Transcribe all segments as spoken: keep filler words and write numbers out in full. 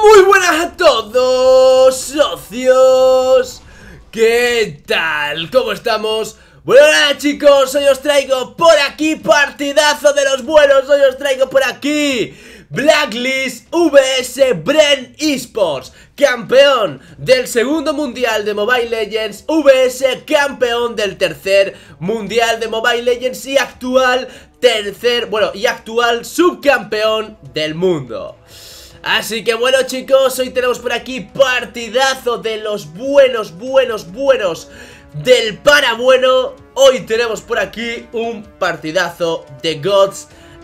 Muy buenas a todos, socios. ¿Qué tal? ¿Cómo estamos? Bueno, nada, chicos, hoy os traigo por aquí partidazo de los buenos. Hoy os traigo por aquí Blacklist vs Bren Esports, campeón del segundo mundial de Mobile Legends vs campeón del tercer mundial de Mobile Legends y actual tercer, bueno, y actual subcampeón del mundo. Así que bueno, chicos, hoy tenemos por aquí partidazo de los buenos, buenos, buenos, del para bueno. Hoy tenemos por aquí un partidazo de gods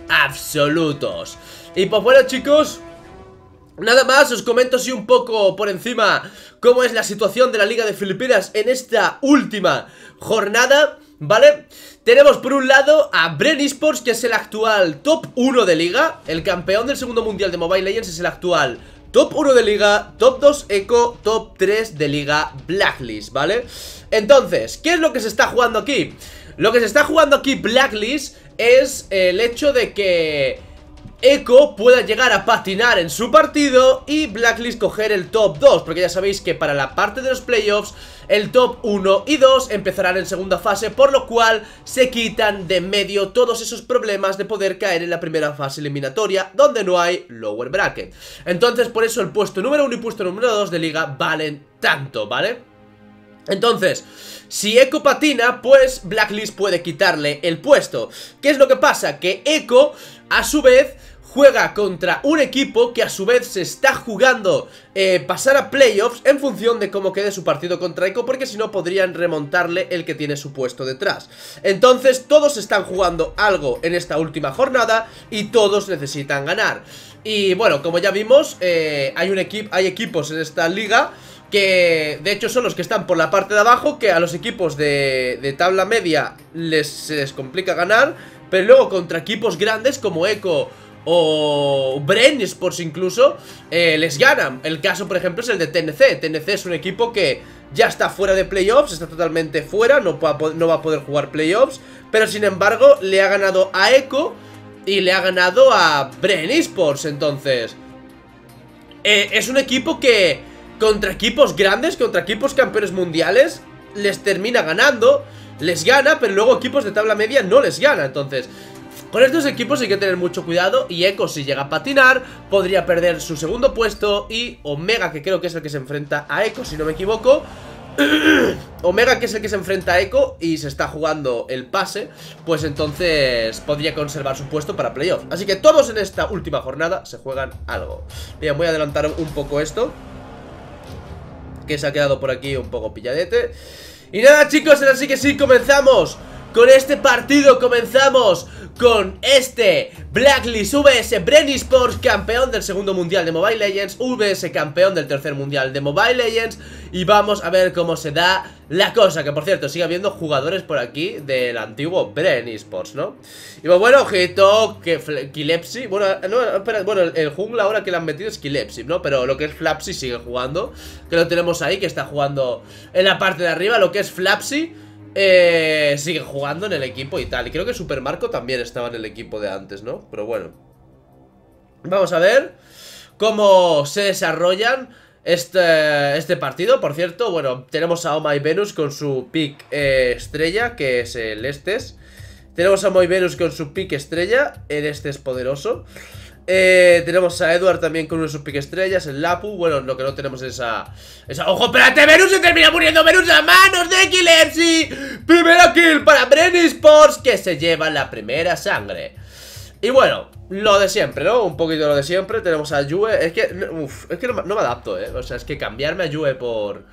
absolutos. Y pues bueno, chicos, nada más, os comento así un poco por encima cómo es la situación de la Liga de Filipinas en esta última jornada, ¿vale? Tenemos por un lado a Bren Esports, que es el actual top uno de liga. El campeón del segundo mundial de Mobile Legends es el actual top uno de liga, top dos Eco, top tres de liga Blacklist, ¿vale? Entonces, ¿qué es lo que se está jugando aquí? Lo que se está jugando aquí Blacklist es el hecho de que Eco pueda llegar a patinar en su partido y Blacklist coger el top dos, porque ya sabéis que para la parte de los playoffs el top uno y dos empezarán en segunda fase, por lo cual se quitan de medio todos esos problemas de poder caer en la primera fase eliminatoria, donde no hay lower bracket. Entonces por eso el puesto número uno y puesto número dos de liga valen tanto, ¿vale? Entonces, si Eco patina, pues Blacklist puede quitarle el puesto. ¿Qué es lo que pasa? Que Eco, a su vez, juega contra un equipo que a su vez se está jugando eh, pasar a playoffs en función de cómo quede su partido contra Eco, porque si no podrían remontarle el que tiene su puesto detrás. Entonces todos están jugando algo en esta última jornada y todos necesitan ganar. Y bueno, como ya vimos, eh, hay, un equi- hay equipos en esta liga que de hecho son los que están por la parte de abajo, que a los equipos de, de tabla media les, se les complica ganar, pero luego contra equipos grandes como Eco o Bren Esports incluso, eh, les ganan. El caso, por ejemplo, es el de T N C. T N C es un equipo que ya está fuera de playoffs, está totalmente fuera, no, no va a poder jugar playoffs, pero sin embargo le ha ganado a Eco y le ha ganado a Bren Esports. Entonces, eh, es un equipo que contra equipos grandes, contra equipos campeones mundiales, les termina ganando, les gana, pero luego equipos de tabla media no les gana. Entonces, con estos equipos hay que tener mucho cuidado. Y Eco, si llega a patinar, podría perder su segundo puesto. Y Omega, que creo que es el que se enfrenta a Eco, si no me equivoco Omega, que es el que se enfrenta a Eco y se está jugando el pase, pues entonces podría conservar su puesto para playoff. Así que todos en esta última jornada se juegan algo. Bien, voy a adelantar un poco esto, que se ha quedado por aquí un poco pilladete. Y nada, chicos, ahora sí que sí, comenzamos con este partido. Comenzamos con este Blacklist vs Bren Esports, campeón del segundo mundial de Mobile Legends vs campeón del tercer mundial de Mobile Legends. Y vamos a ver cómo se da la cosa. Que por cierto, sigue habiendo jugadores por aquí del antiguo Bren Esports, ¿no? Y pues bueno, ojito, que Kilepsi, bueno, no, espera, bueno, el, el jungla ahora que le han metido es Kilepsi, ¿no? Pero lo que es Flapsy sigue jugando, que lo tenemos ahí, que está jugando en la parte de arriba. Lo que es Flapsy Eh, sigue jugando en el equipo y tal. Y creo que Super Marco también estaba en el equipo de antes, ¿no? Pero bueno, vamos a ver cómo se desarrollan este, este partido. Por cierto, bueno, tenemos a Oh My Venus con su pick eh, estrella, que es el Estes. Tenemos a Oh My Venus con su pick estrella, el Estes poderoso. Eh, tenemos a Edward también con uno de sus pick estrellas, el Lapu. Bueno, lo que no tenemos es esa, esa... ¡Ojo, espérate! ¡Venus se termina muriendo! ¡Venus a manos de Kilepsi! Primera kill para Bren Esports, que se lleva la primera sangre. Y bueno, lo de siempre, ¿no? Un poquito lo de siempre. Tenemos a Yue. Es que, uf, es que no, no me adapto, ¿eh? O sea, es que cambiarme a Yue por...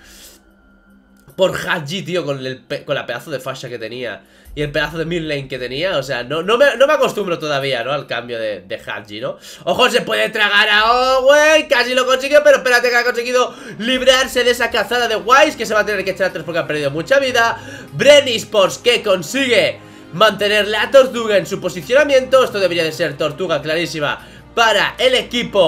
por Hadji, tío, con, el con la pedazo de fascia que tenía y el pedazo de mid lane que tenía. O sea, no, no, me, no me acostumbro todavía, ¿no? Al cambio de, de Hadji, ¿no? Ojo, se puede tragar a Owen. Casi lo consiguió, pero espérate, que ha conseguido librarse de esa cazada de Wise, que se va a tener que echar atrás porque ha perdido mucha vida. Bren Esports, que consigue mantener la tortuga en su posicionamiento. Esto debería de ser tortuga clarísima para el equipo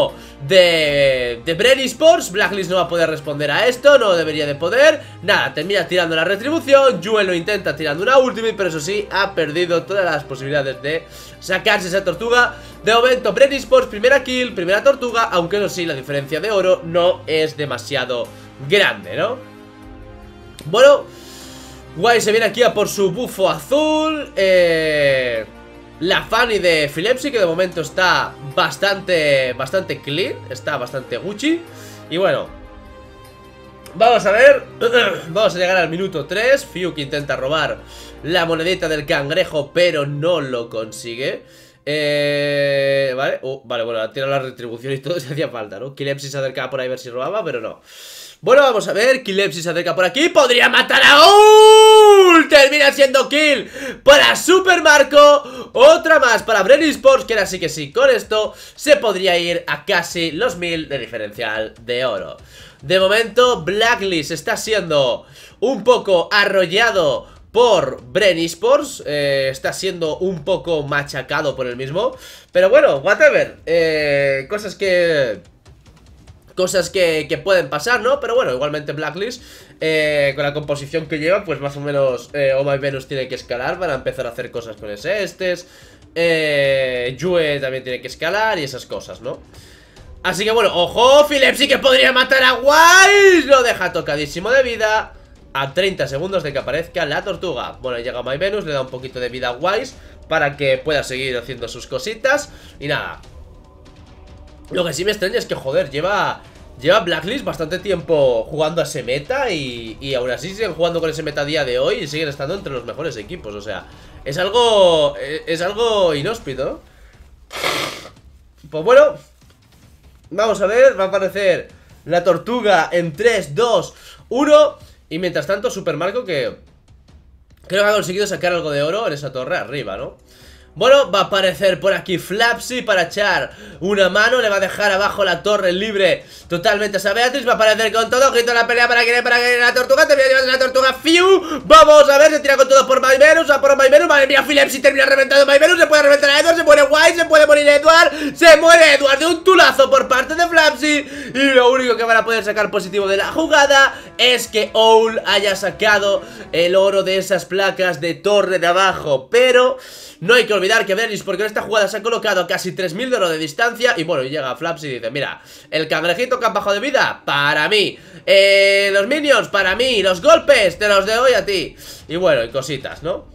de, de Bren Esports. Blacklist no va a poder responder a esto, no debería de poder. Nada, termina tirando la retribución. Yue lo intenta tirando una ultimate, pero eso sí, ha perdido todas las posibilidades de sacarse esa tortuga. De momento, Bren Esports, primera kill, primera tortuga, aunque eso sí, la diferencia de oro no es demasiado grande, ¿no? Bueno, Guay se viene aquí a por su bufo azul. Eh... La Fanny de Filepsi, que de momento está bastante, bastante clean, está bastante Gucci. Y bueno, vamos a ver. Vamos a llegar al minuto tres. Fiuk intenta robar la monedita del cangrejo, pero no lo consigue. Eh, vale, uh, vale, bueno, ha tirado la retribución y todo si hacía falta, ¿no? Kilepsi se acercaba por ahí a ver si robaba, pero no. Bueno, vamos a ver, Kilepsi se acerca por aquí. ¡Podría matar a Ul! Termina siendo kill para Super Marco. Otra más para Bren Esports, que ahora sí que sí, con esto se podría ir a casi los mil de diferencial de oro. De momento, Blacklist está siendo un poco arrollado por Bren Esports, eh, está siendo un poco machacado por el mismo. Pero bueno, whatever, eh, cosas que... Cosas que, que pueden pasar, ¿no? Pero bueno, igualmente Blacklist, eh, con la composición que lleva, pues más o menos eh, Oh My Venus tiene que escalar para empezar a hacer cosas con ese estes. eh, Yue también tiene que escalar y esas cosas, ¿no? Así que bueno, ojo, Filepsi que podría matar a Wise. Lo deja tocadísimo de vida a treinta segundos de que aparezca la tortuga. Bueno, llega My Venus, le da un poquito de vida a Wise para que pueda seguir haciendo sus cositas. Y nada. Lo que sí me extraña es que, joder, lleva Lleva Blacklist bastante tiempo jugando a ese meta y, y aún así siguen jugando con ese meta a día de hoy y siguen estando entre los mejores equipos. O sea, es algo es algo inhóspito. Pues bueno, vamos a ver, va a aparecer la tortuga en tres, dos, uno. Y mientras tanto Super Marco, que creo que ha conseguido sacar algo de oro en esa torre arriba, ¿no? Bueno, va a aparecer por aquí Flapsy para echar una mano. Le va a dejar abajo la torre libre totalmente a esa Beatriz. Va a aparecer con todo, ojito la pelea para que para que la tortuga. Termina llevando la tortuga Fiu. Vamos a ver, se tira con todo por My Venus. A por My Venus, madre mía, Flapsy termina reventando My Venus. Se puede reventar a Edward, se muere White, se puede morir Edward. Se muere Edward de un tulazo por parte de Flapsy. Y lo único que van a poder sacar positivo de la jugada es que Owl haya sacado el oro de esas placas de torre de abajo. Pero no hay que olvidar que Benis, porque en esta jugada se ha colocado a casi tres mil de oro de distancia. Y bueno, y llega Flaps y dice, mira, el cangrejito que han bajado de vida, para mí, eh, los minions, para mí, los golpes, te los doy a ti. Y bueno, y cositas, ¿no?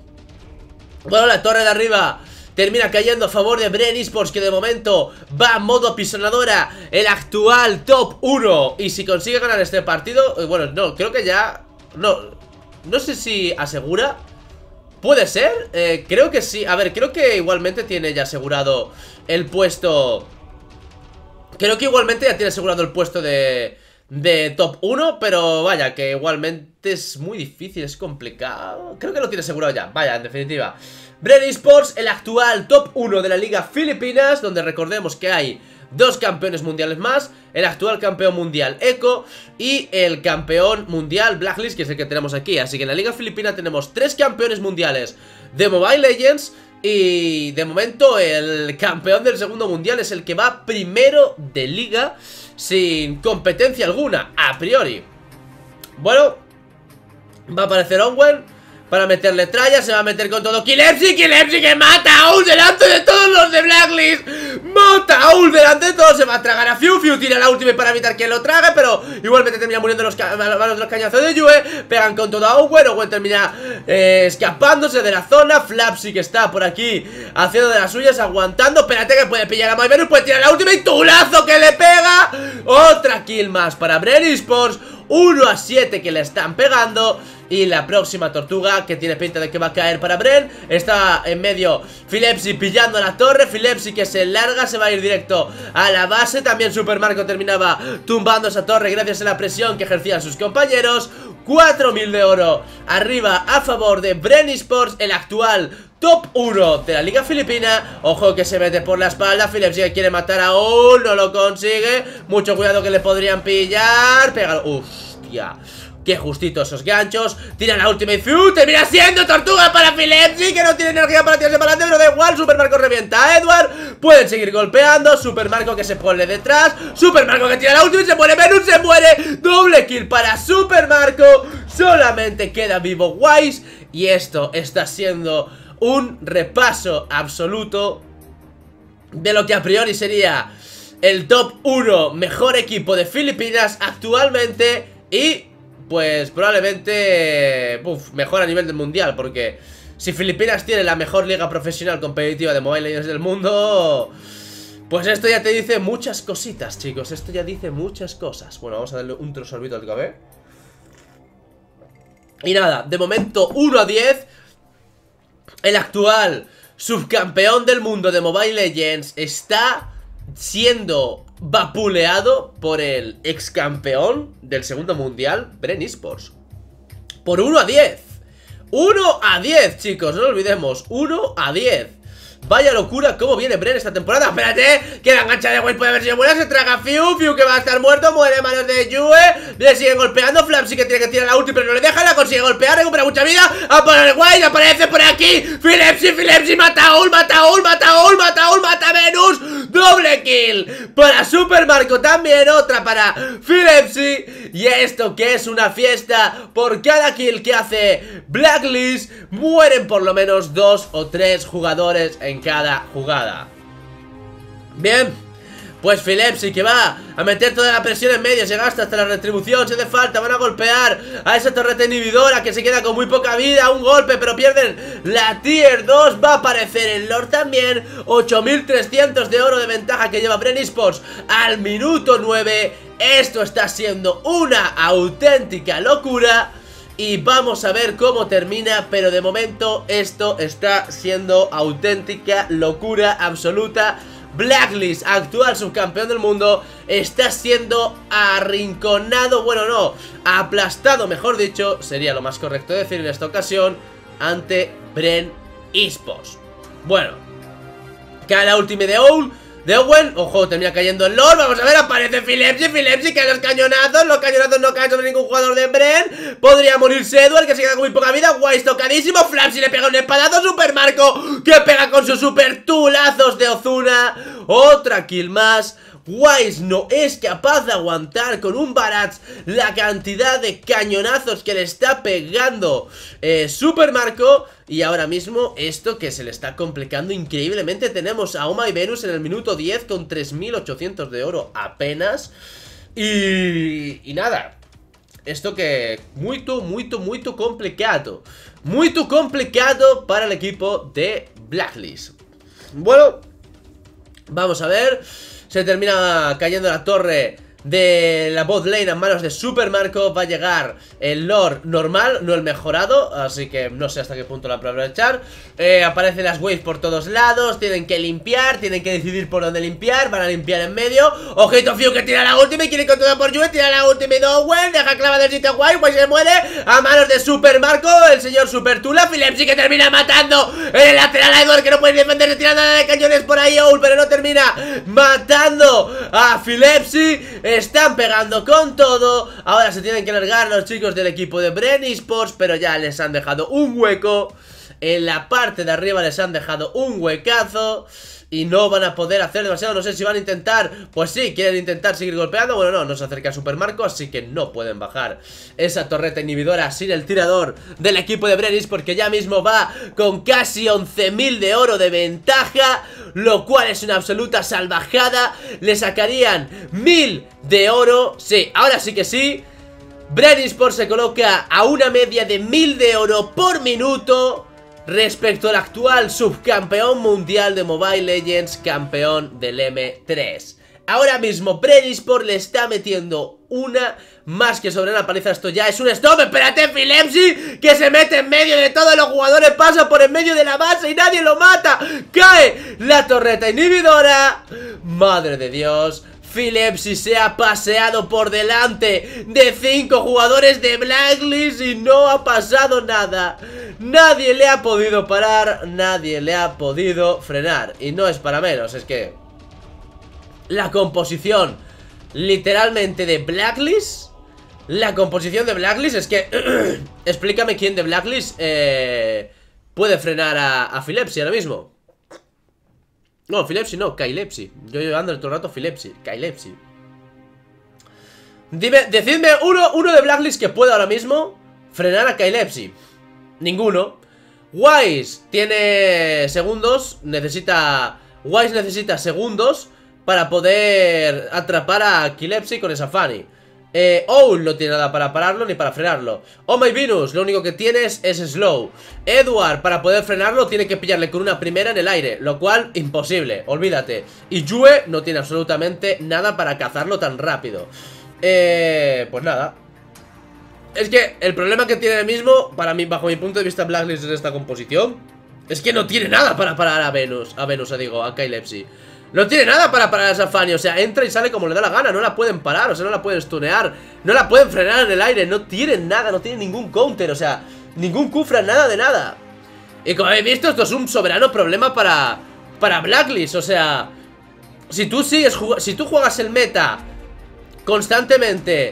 Bueno, la torre de arriba termina cayendo a favor de Bren Esports, que de momento va a modo pisonadora, el actual top uno. Y si consigue ganar este partido, eh, bueno, no, creo que ya, no, no sé si asegura. ¿Puede ser? Eh, creo que sí. A ver, creo que igualmente tiene ya asegurado el puesto. Creo que igualmente ya tiene asegurado el puesto de, de top uno. Pero vaya, que igualmente es muy difícil, es complicado. Creo que lo tiene asegurado ya, vaya, en definitiva. Bren Esports, el actual top uno de la Liga Filipinas, donde recordemos que hay dos campeones mundiales más, el actual campeón mundial Echo y el campeón mundial Blacklist, que es el que tenemos aquí. Así que en la Liga Filipina tenemos tres campeones mundiales de Mobile Legends. Y de momento el campeón del segundo mundial es el que va primero de liga, sin competencia alguna, a priori. Bueno, va a aparecer Onwen para meterle tralla, se va a meter con todo. Kilepsi, Kilepsi que mata a Owl delante de todos los de Blacklist. Mata a Owl delante de todos, se va a tragar a Fiu. Fiu tira la última para evitar que lo trague, pero igualmente termina muriendo los, ca los, los cañazos de Yue. Pegan con todo a Owen, Owen termina eh, escapándose de la zona. Flapsy que está por aquí haciendo de las suyas, aguantando. Espérate que puede pillar a My Venus, puede tirar la última y tulazo que le pega. Otra kill más para Bren Esports. uno a siete que le están pegando. Y la próxima tortuga, que tiene pinta de que va a caer para Bren, está en medio Filepsi pillando la torre. Filepsi que se larga, se va a ir directo a la base. También Super Marco terminaba tumbando esa torre gracias a la presión que ejercían sus compañeros. Cuatro mil de oro arriba a favor de Bren Esports, el actual top uno de la Liga Filipina. Ojo que se mete por la espalda. Filepsi que quiere matar a Owl, no lo consigue. Mucho cuidado que le podrían pillar. Pégalo, hostia. que justito esos ganchos. Tira la Ultimate Few, termina siendo tortuga para Philipsi, que no tiene energía para tirarse para adelante, pero da igual. Super Marco revienta a Edward, pueden seguir golpeando. Super Marco que se pone detrás, Super Marco que tira la Ultimate, se muere Venus, se muere. Doble kill para Super Marco, solamente queda vivo Wise. Y esto está siendo un repaso absoluto de lo que a priori sería el top uno mejor equipo de Filipinas actualmente. Y pues probablemente uf, mejor a nivel del mundial, porque si Filipinas tiene la mejor liga profesional competitiva de Mobile Legends del mundo, pues esto ya te dice muchas cositas, chicos. Esto ya dice muchas cosas. Bueno, vamos a darle un trosorbito al café. Y nada, de momento uno a diez. El actual subcampeón del mundo de Mobile Legends está siendo vapuleado por el ex campeón del segundo mundial, Bren Esports, por uno a diez. uno a diez, chicos, no lo olvidemos. uno a diez. Vaya locura cómo viene Bren esta temporada. Espérate, que la engancha de Wayne puede haber sido buena. Se traga Fiu, Fiu que va a estar muerto. Muere en manos de Yue. Le siguen golpeando. Flapsy que tiene que tirar la ulti, pero no le deja. La consigue golpear, recupera mucha vida. Aparece Wayne, aparece por aquí Philipsi, Philipsi, mata a Ul, mata a Ul, mata a Ul, mata a Ul, mata a Venus. Doble kill para Super Marco, también otra para Philipsi. Y esto que es una fiesta. Por cada kill que hace Blacklist, mueren por lo menos dos o tres jugadores en cada jugada. Bien, pues Philipsi que va a meter toda la presión en medio. Se gasta hasta la retribución, se hace falta. Van a golpear a esa torreta inhibidora que se queda con muy poca vida. Un golpe, pero pierden la tier dos. Va a aparecer el Lord también. Ocho mil trescientos de oro de ventaja que lleva Bren Esports al minuto nueve. Esto está siendo una auténtica locura. Y vamos a ver cómo termina, pero de momento esto está siendo auténtica locura absoluta. Blacklist, actual subcampeón del mundo, está siendo arrinconado, bueno no, aplastado, mejor dicho, sería lo más correcto decir en esta ocasión, ante Bren Esports. Bueno, cae la ultimate de Owl, de Owen, ojo, termina cayendo el Lord. Vamos a ver, aparece Philipsi, Philipsi cae los cañonazos. Los cañonazos no caen sobre ningún jugador de Bren. Podría morirse Edward, que se queda con muy poca vida. Wise tocadísimo, Flapsy le pega un espadazo. Super Marco, que pega con sus super tulazos de Ozuna. Otra kill más. Wise no es capaz de aguantar con un Barats la cantidad de cañonazos que le está pegando eh, Super Marco. Y ahora mismo esto que se le está complicando increíblemente. Tenemos a Oma y Venus en el minuto diez con tres mil ochocientos de oro apenas. Y, y nada, esto que muy, muy, muy complicado. Muy complicado para el equipo de Blacklist. Bueno, vamos a ver. Se termina cayendo la torre de la bot lane en manos de Super Marco. Va a llegar el Lord normal, no el mejorado, así que no sé hasta qué punto la aprovechar. eh, Aparecen las waves por todos lados. Tienen que limpiar, tienen que decidir por dónde limpiar. Van a limpiar en medio. Ojito Fiu que tira la última y quiere ir con todo por Yue. Tira la última y Owen, deja clava del sitio guay. Pues se muere a manos de Super Marco, el señor Super Tula. Philipsi que termina matando en el lateral a Edward, que no puede defenderse tirando de cañones por ahí Owl, pero no termina matando a Philipsi. Están pegando con todo. Ahora se tienen que largar los chicos del equipo de Bren Esports, pero ya les han dejado un hueco. En la parte de arriba les han dejado un huecazo y no van a poder hacer demasiado. No sé si van a intentar, pues sí, quieren intentar seguir golpeando. Bueno, no, no se acerca a Super Marco, así que no pueden bajar esa torreta inhibidora sin el tirador del equipo de Bren Esports, porque ya mismo va con casi once mil de oro de ventaja, lo cual es una absoluta salvajada. Le sacarían mil de oro. Sí, ahora sí que sí. Bren Esports se coloca a una media de mil de oro por minuto respecto al actual subcampeón mundial de Mobile Legends, campeón del eme tres. Ahora mismo Bren Esports le está metiendo una más que sobre la paliza. Esto ya es un stop. Espérate, Philipsi, que se mete en medio de todos los jugadores. Pasa por en medio de la base y nadie lo mata. Cae la torreta inhibidora. Madre de Dios. Philipsi se ha paseado por delante de cinco jugadores de Blacklist y no ha pasado nada. Nadie le ha podido parar, nadie le ha podido frenar. Y no es para menos, es que la composición literalmente de Blacklist la composición de Blacklist. Es que explícame quién de Blacklist eh, puede frenar a, a Filepsi ahora mismo. No, Filepsi no, Kailepsi. Yo llevando todo el rato Filepsi, Kailepsi. Dime, decidme uno, uno de Blacklist que pueda ahora mismo frenar a Kailepsi. Ninguno. Wise tiene segundos. Necesita Wise necesita segundos para poder atrapar a Kailepsi con esa Fanny. eh, Owl no tiene nada para pararlo ni para frenarlo. Oh My Venus, lo único que tienes es slow. Edward, para poder frenarlo, tiene que pillarle con una primera en el aire, lo cual, imposible, olvídate. Y Yue no tiene absolutamente nada para cazarlo tan rápido. Eh, pues nada. Es que el problema que tiene el mismo, para mí, bajo mi punto de vista, Blacklist en esta composición, es que no tiene nada para parar a Venus, a Venus, digo, a Kailepsi. No tiene nada para parar a esa Fanny, o sea, entra y sale como le da la gana, no la pueden parar, o sea, no la pueden stunear, no la pueden frenar en el aire, no tienen nada, no tienen ningún counter, o sea, ningún Kufra, nada de nada. Y como habéis visto, esto es un soberano problema para, para Blacklist, o sea, si tú sigues, si tú juegas el meta constantemente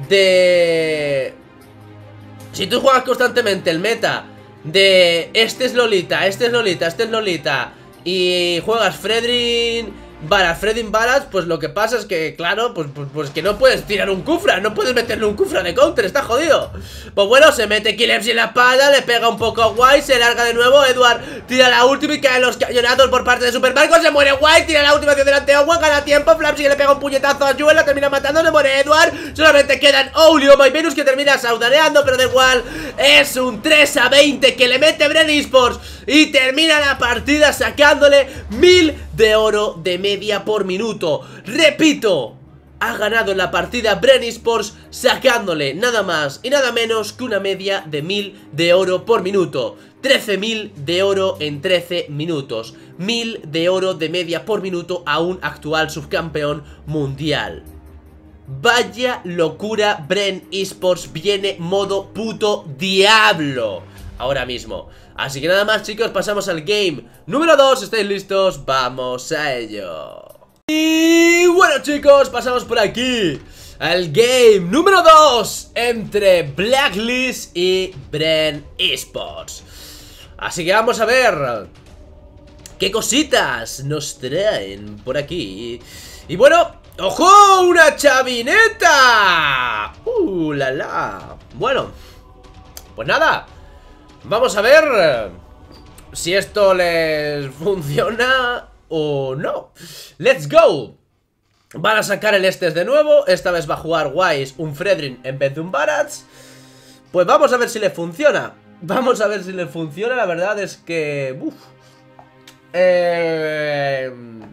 de... Si tú juegas constantemente el meta de este es Lolita, este es Lolita, este es Lolita y juegas Fredrin Barat, Fredrin Barat, pues lo que pasa es que, claro, pues, pues, pues que no puedes tirar un Kufra, no puedes meterle un Kufra de counter, está jodido. Pues bueno, se mete Kailepsi en la espalda, le pega un poco a Wise, se larga de nuevo, Edward tira la última y caen los cañonazos por parte de Super Marco, se muere Wise, tira la última hacia delante a Owen, gana tiempo, Flapsy que le pega un puñetazo a Jewel, la termina matando, se muere Edward, solamente quedan Owl y Oh My Venus que termina saudaneando, pero da igual, es un tres a veinte que le mete Bren Esports y termina la partida sacándole mil de oro de media por minuto. Repito, ha ganado en la partida Bren Esports sacándole nada más y nada menos que una media de mil de oro por minuto. Trece mil de oro en trece minutos. Mil de oro de media por minuto a un actual subcampeón mundial. Vaya locura, Bren Esports viene modo puto diablo ahora mismo. Así que nada más, chicos, pasamos al game número dos. ¿Estáis listos? Vamos a ello. Y bueno, chicos, pasamos por aquí al game número dos entre Blacklist y Bren Esports. Así que vamos a ver qué cositas nos traen por aquí. Y bueno, ¡ojo! ¡Una chavineta! ¡Uh, la la! Bueno, pues nada, vamos a ver si esto les funciona o no. ¡Let's go! Van a sacar el Estes de nuevo. Esta vez va a jugar Wise un Fredrin en vez de un Barats. Pues vamos a ver si le funciona. Vamos a ver si le funciona. La verdad es que... Uf. Eh...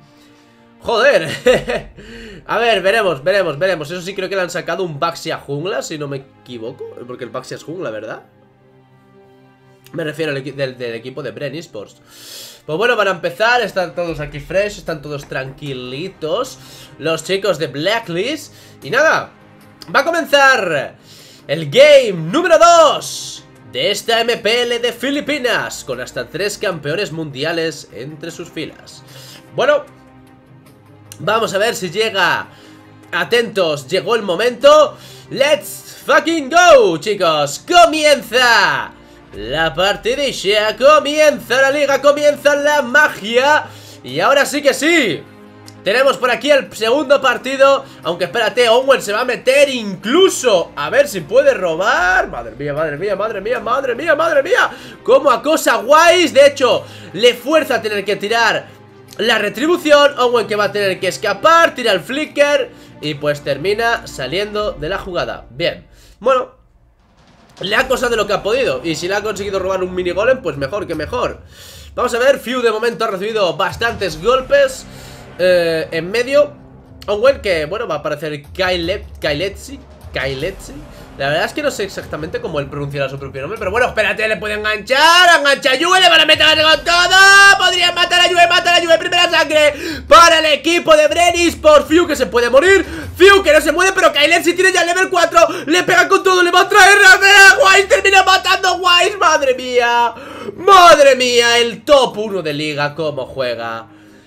Joder. A ver, veremos, veremos, veremos. Eso sí, creo que le han sacado un Baxia jungla, si no me equivoco. Porque el Baxia es jungla, ¿verdad? Me refiero al del, del equipo de Bren Esports. Pues bueno, para empezar, están todos aquí fresh, están todos tranquilitos los chicos de Blacklist. Y nada, va a comenzar el game número dos de esta M P L de Filipinas, con hasta tres campeones mundiales entre sus filas. Bueno, vamos a ver si llega. Atentos, llegó el momento. Let's fucking go, chicos. Comienza la partidilla, comienza la liga, comienza la magia. Y ahora sí que sí, tenemos por aquí el segundo partido. Aunque espérate, Owen se va a meter incluso a ver si puede robar. Madre mía, madre mía, madre mía, madre mía, madre mía. Cómo acosa Wise. De hecho, le fuerza a tener que tirar la retribución. Owen que va a tener que escapar, tira el flicker y pues termina saliendo de la jugada. Bien, bueno, le ha acosado lo que ha podido. Y si le ha conseguido robar un mini golem, pues mejor que mejor. Vamos a ver, Few de momento ha recibido bastantes golpes eh, en medio. Owen que, bueno, va a aparecer Kailepsi Kailepsi. La verdad es que no sé exactamente cómo él pronunciará su propio nombre, pero bueno, espérate, le puede enganchar. Engancha a Yue, le van a meter con todo. Podrían matar a Yue, matar a Yue. Primera sangre para el equipo de Bren Esports. Few que se puede morir, Few que no se muere, pero Kailepsi tiene ya el level cuatro. Le pega con todo, le va a traer a Wise. Termina matando a Wise, madre mía. Madre mía, el top uno de liga, cómo juega.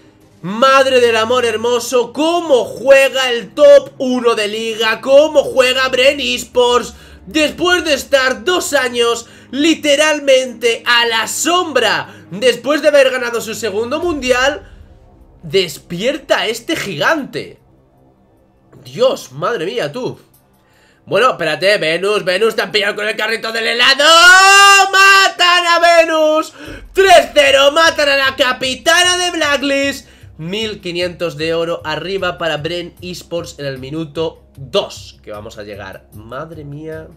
Madre del amor hermoso, cómo juega el top uno de liga, cómo juega Bren Esports después de estar dos años literalmente a la sombra, después de haber ganado su segundo mundial. Despierta este gigante. Dios, madre mía, tú. Bueno, espérate, Venus, Venus, te han pillado con el carrito del helado. ¡Matan a Venus! tres cero, matan a la capitana de Blacklist. mil quinientos de oro arriba para Bren Esports en el minuto dos, que vamos a llegar. Madre mía.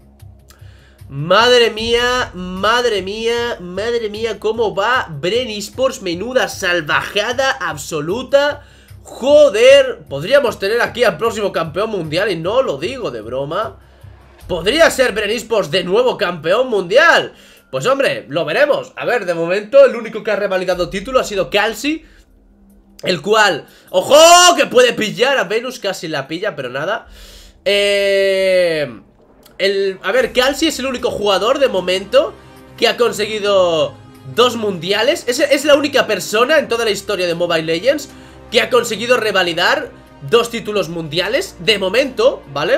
Madre mía, madre mía, madre mía, cómo va Bren Esports, menuda salvajada absoluta. Joder, podríamos tener aquí al próximo campeón mundial y no lo digo de broma. ¿Podría ser Bren Esports de nuevo campeón mundial? Pues hombre, lo veremos. A ver, de momento el único que ha revalidado título ha sido Calci, el cual, ¡ojo! Que puede pillar a Venus, casi la pilla, pero nada. Eh... El, a ver, Calci es el único jugador de momento que ha conseguido dos mundiales. Es, es la única persona en toda la historia de Mobile Legends que ha conseguido revalidar dos títulos mundiales, de momento, ¿vale?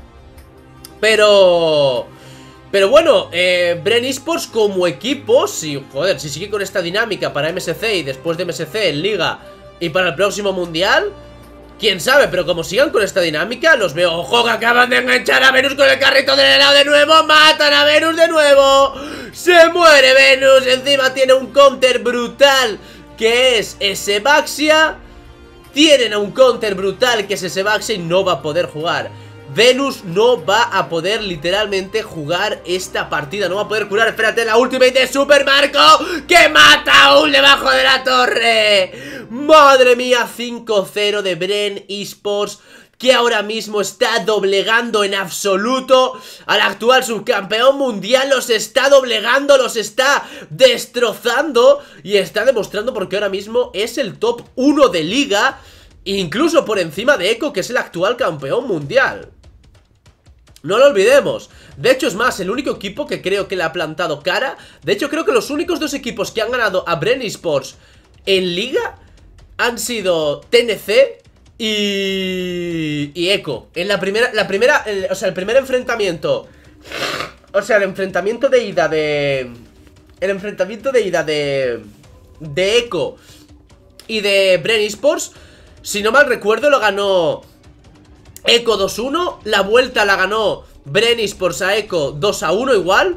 Pero... Pero bueno, eh, Bren Esports como equipo, si, joder, si sigue con esta dinámica para M S C y después de M S C en Liga y para el próximo mundial, quién sabe, pero como sigan con esta dinámica, los veo. ¡Ojo, que acaban de enganchar a Venus con el carrito del helado de nuevo! ¡Matan a Venus de nuevo! ¡Se muere Venus! Encima tiene un counter brutal, que es ese Baxia. Tienen a un counter brutal, que es ese Baxia, y no va a poder jugar. Venus no va a poder literalmente jugar esta partida. No va a poder curar. Espérate, la ultimate de Super Marco, que mata aún debajo de la torre. Madre mía, cinco cero de Bren Esports, que ahora mismo está doblegando en absoluto al actual subcampeón mundial. Los está doblegando, los está destrozando y está demostrando porque ahora mismo es el top uno de liga, incluso por encima de Echo, que es el actual campeón mundial. No lo olvidemos. De hecho, es más, el único equipo que creo que le ha plantado cara. De hecho, creo que los únicos dos equipos que han ganado a Bren Esports en liga han sido T N C y, y Echo. En la primera, la primera, el, o sea, el primer enfrentamiento, o sea, el enfrentamiento de ida de, el enfrentamiento de ida de, de Echo y de Bren Esports, si no mal recuerdo, lo ganó Echo dos uno. La vuelta la ganó Bren Esports a Echo dos a uno igual.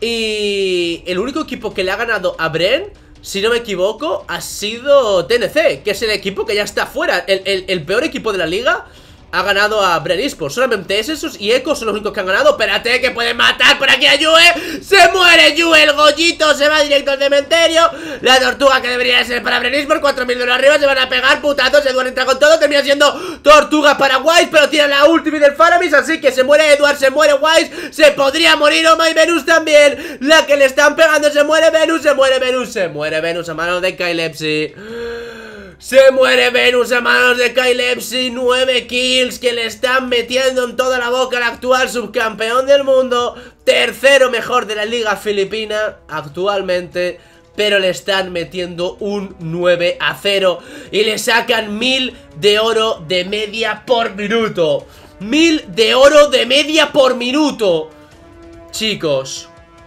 Y el único equipo que le ha ganado a Bren, si no me equivoco, ha sido T N C, que es el equipo que ya está fuera. El, el, el peor equipo de la liga ha ganado a Bren Esports. Solamente es esos y Echo son los únicos que han ganado. Espérate, que pueden matar por aquí a Yue. Se muere Yue, el Gollito se va directo al cementerio. La tortuga que debería ser para Bren Esports, cuatro mil de oro arriba, se van a pegar putazos. Edward entra con todo, termina siendo tortuga para Wise, pero tiene la ultimate del Faramis, así que se muere Edward, se muere Wise, se podría morir Oma y Venus también. La que le están pegando, se muere Venus, se muere Venus, se muere Venus a manos de Kailepsi. Se muere Venus a manos de Kailepsi. Nueve kills que le están metiendo en toda la boca al actual subcampeón del mundo, tercero mejor de la liga filipina actualmente, pero le están metiendo un nueve a cero y le sacan mil de oro de media por minuto. Mil de oro de media por minuto, chicos.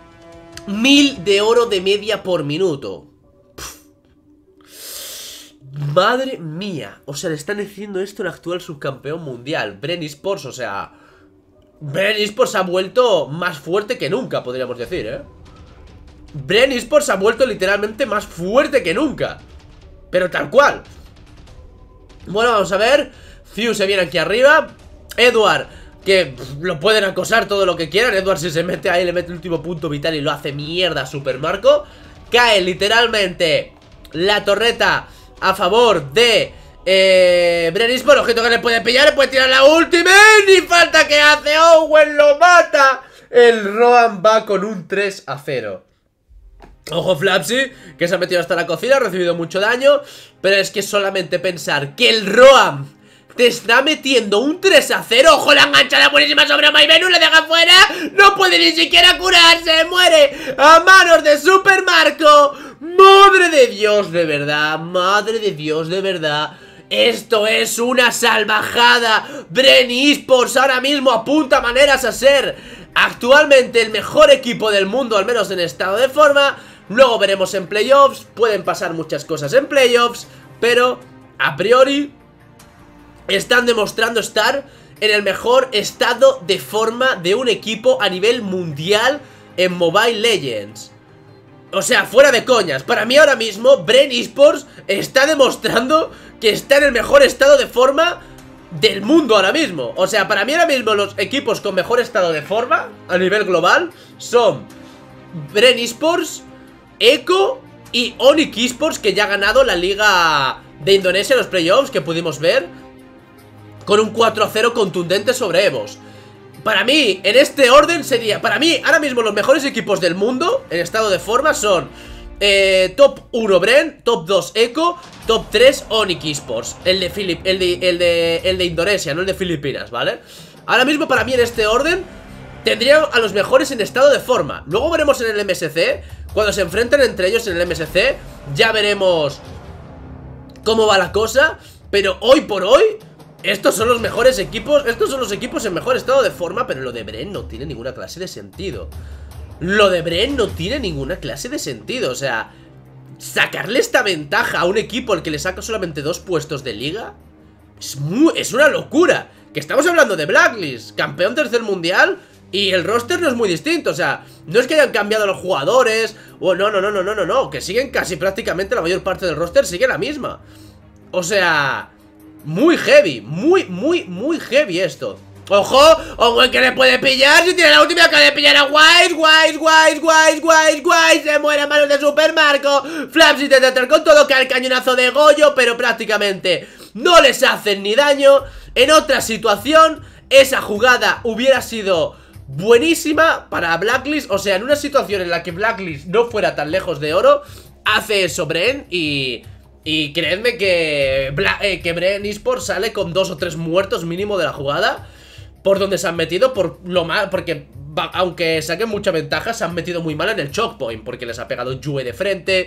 Mil de oro de media por minuto. Madre mía, o sea, le están diciendo esto al actual subcampeón mundial, Bren Esports, o sea, Bren Esports ha vuelto más fuerte que nunca, podríamos decir, ¿eh? Bren Esports ha vuelto literalmente más fuerte que nunca, pero tal cual. Bueno, vamos a ver, Fiu se viene aquí arriba, Edward, que pff, lo pueden acosar todo lo que quieran. Edward si se mete ahí, le mete el último punto vital y lo hace mierda a Super Marco. Cae literalmente la torreta a favor de eh, Bren Esports. Ojito que le puede pillar, le puede tirar la última. Ni falta que hace, Owen lo mata. El Roam va con un tres a cero. Ojo Flapsy, que se ha metido hasta la cocina, ha recibido mucho daño. Pero es que solamente pensar que el Roam te está metiendo un tres a cero. Ojo, la enganchada buenísima sobre My Venus, le deja fuera. No puede ni siquiera curarse, muere a manos de Super Marco. ¡Madre de Dios, de verdad! ¡Madre de Dios, de verdad! ¡Esto es una salvajada! Bren Esports ahora mismo apunta maneras a ser actualmente el mejor equipo del mundo, al menos en estado de forma. Luego veremos en playoffs, pueden pasar muchas cosas en playoffs, pero a priori están demostrando estar en el mejor estado de forma de un equipo a nivel mundial en Mobile Legends. O sea, fuera de coñas, para mí ahora mismo Bren Esports está demostrando que está en el mejor estado de forma del mundo ahora mismo. O sea, para mí ahora mismo los equipos con mejor estado de forma a nivel global son Bren Esports, Echo y Onyx Esports, que ya ha ganado la liga de Indonesia en los playoffs, que pudimos ver, con un cuatro a cero contundente sobre Evos. Para mí, en este orden sería... Para mí, ahora mismo los mejores equipos del mundo en estado de forma son eh, top uno Bren, top dos Echo, top tres Onyx Esports. El de, Filip, el, de, el, de, el de Indonesia, no el de Filipinas, ¿vale? Ahora mismo para mí en este orden tendría a los mejores en estado de forma. Luego veremos en el M S C, cuando se enfrenten entre ellos en el M S C, ya veremos cómo va la cosa. Pero hoy por hoy estos son los mejores equipos, estos son los equipos en mejor estado de forma. Pero lo de Bren no tiene ninguna clase de sentido. Lo de Bren no tiene ninguna clase de sentido. O sea, sacarle esta ventaja a un equipo al que le saca solamente dos puestos de liga es, muy, es una locura. Que estamos hablando de Blacklist, campeón tercer mundial, y el roster no es muy distinto. O sea, no es que hayan cambiado los jugadores, o no, no, no, no, no, no, no, que siguen casi prácticamente la mayor parte del roster sigue la misma. O sea, muy heavy, muy, muy, muy heavy esto. ¡Ojo! ¡Ojo que le puede pillar! Si tiene la última que le pillar a Wise, Wise, Wise, Wise, Wise, Wise. Se muere a manos de Super Marco. Flaps intenta entrar con todo, cae el cañonazo de Goyo, pero prácticamente no les hacen ni daño. En otra situación, esa jugada hubiera sido buenísima para Blacklist. O sea, en una situación en la que Blacklist no fuera tan lejos de oro, hace eso Bren y... Y creedme que, Bla eh, que Bren Esports sale con dos o tres muertos mínimo de la jugada. Por donde se han metido, por lo mal, porque aunque saquen mucha ventaja, se han metido muy mal en el choke point, porque les ha pegado Yue de frente.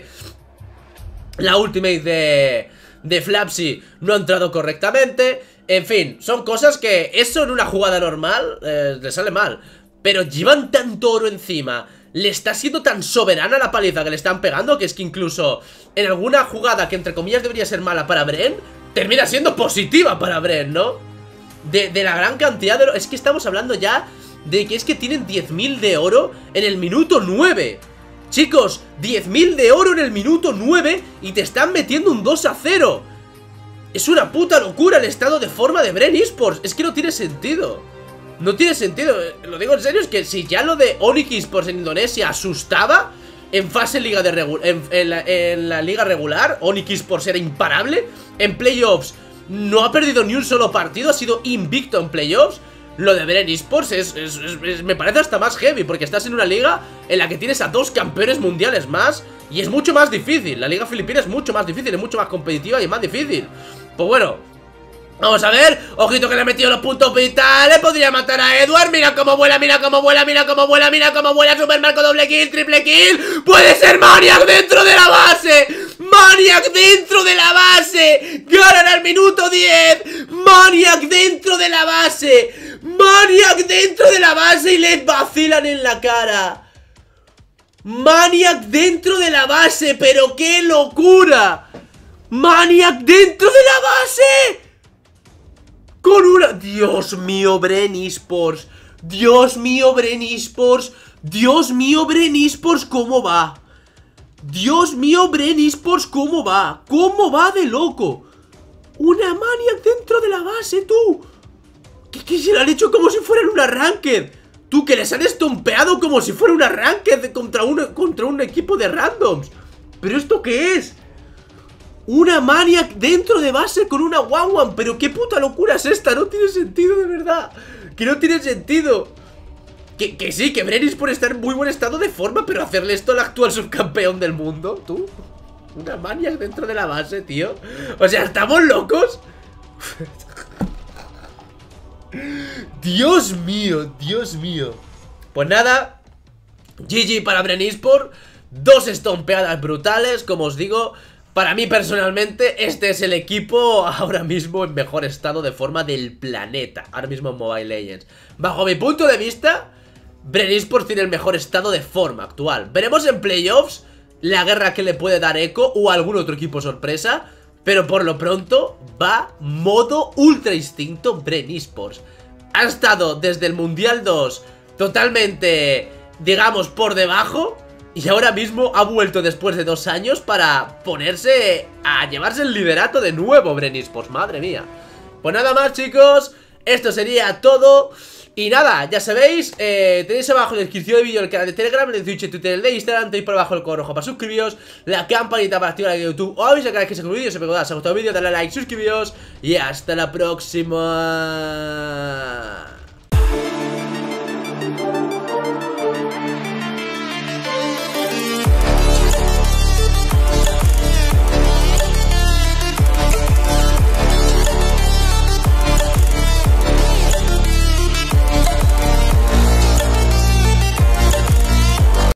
La ultimate de, de Flapsy no ha entrado correctamente. En fin, son cosas que eso en una jugada normal eh, le sale mal. Pero llevan tanto oro encima, le está siendo tan soberana la paliza que le están pegando, que es que incluso en alguna jugada que entre comillas debería ser mala para Bren, termina siendo positiva para Bren, ¿no? De, de la gran cantidad de oro. Es que estamos hablando ya de que es que tienen diez mil de oro en el minuto nueve. Chicos, diez mil de oro en el minuto nueve y te están metiendo un dos a cero. Es una puta locura el estado de forma de Bren Esports. Es que no tiene sentido. No tiene sentido, lo digo en serio, es que si ya lo de Onyx Esports en Indonesia asustaba en fase liga de regu en, en, la, en la liga regular, Onyx Esports era imparable. En playoffs no ha perdido ni un solo partido, ha sido invicto en playoffs. Lo de Bren Esports es, es, es, es, me parece hasta más heavy, porque estás en una liga en la que tienes a dos campeones mundiales más y es mucho más difícil. La liga filipina es mucho más difícil, es mucho más competitiva y es más difícil. Pues bueno, vamos a ver, ojito que le ha metido los puntos vitales. Podría matar a Edward, mira cómo vuela, mira cómo vuela, mira cómo vuela, mira cómo vuela. Super Marco, doble kill, triple kill. Puede ser Maniac dentro de la base. Maniac dentro de la base. Ganan al minuto diez. Maniac dentro de la base. Maniac dentro de la base y les vacilan en la cara. Maniac dentro de la base, pero qué locura. Maniac dentro de la base. Con una... Dios mío, Bren Esports. Dios mío, Bren Esports. Dios mío, Bren Esports, ¿cómo va? Dios mío, Bren Esports, ¿cómo va? ¿Cómo va de loco? Una Maniac dentro de la base, tú. ¿Qué, qué se le han hecho como si fueran una ranked? Tú, que les han estompeado como si fuera una ranked contra un, contra un equipo de randoms. ¿Pero esto qué es? Una Maniac dentro de base con una one one. Pero qué puta locura es esta. No tiene sentido, de verdad. Que no tiene sentido. Que, que sí, que Bren Esports está en muy buen estado de forma, pero hacerle esto al actual subcampeón del mundo, tú. Una Maniac dentro de la base, tío. O sea, ¿estamos locos? Dios mío, Dios mío. Pues nada, G G para Bren Esports. Dos estompeadas brutales, como os digo. Para mí personalmente este es el equipo ahora mismo en mejor estado de forma del planeta. Ahora mismo en Mobile Legends. Bajo mi punto de vista, Bren Esports tiene el mejor estado de forma actual. Veremos en playoffs la guerra que le puede dar Echo o algún otro equipo sorpresa. Pero por lo pronto va modo ultra instinto Bren Esports. Ha estado desde el Mundial dos totalmente, digamos, por debajo. Y ahora mismo ha vuelto después de dos años para ponerse a llevarse el liderato de nuevo Bren Esports. Madre mía. Pues nada más, chicos, esto sería todo. Y nada, ya sabéis, eh, tenéis abajo en la descripción del vídeo el canal de Telegram, el de Twitch, el Twitter, el de Instagram. Tenéis por abajo el código rojo para suscribiros, la campanita para activar el de YouTube o avisar cada vez que se un vídeo. Si os ha gustado el vídeo, dale a like, suscribiros y hasta la próxima.